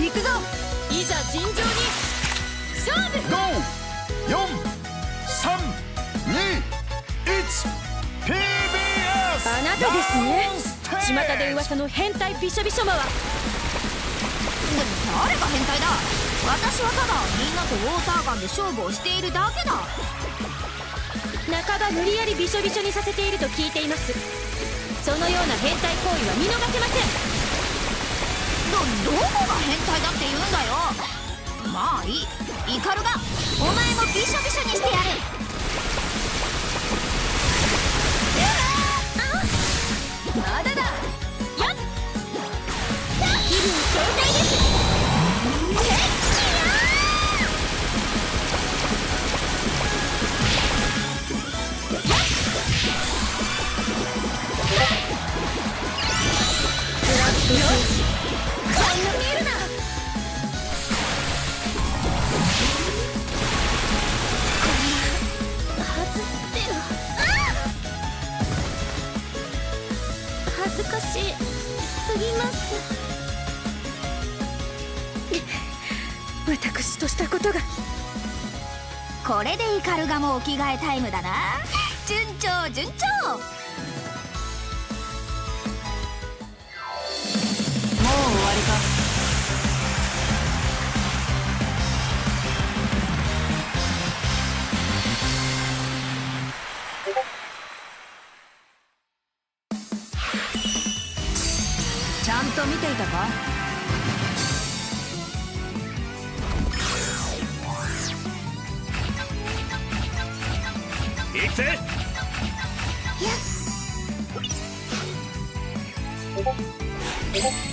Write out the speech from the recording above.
行くぞ。いざ尋常に勝負。 5、4、3、2、1 PBS。 あなたですね、巷で噂の変態びしょびしょ魔は。 誰が変態だ。私はただみんなとウォーターガンで勝負をしているだけだ。 半ば無理やりびしょびしょにさせていると聞いています。そのような変態行為は見逃せません。 どこが変態だって言うんだよ。まあいい、イカルがお前もびしょびしょにしてやる。 まだだ。やっ、気分爽快です。よし、こんな見えるな。外ってる。恥ずかしすぎます。私としたことが。 これでイカルガもお着替えタイムだな。順調順調。もう終わりか。ちゃんと見ていたか。 行くぜ。 やっ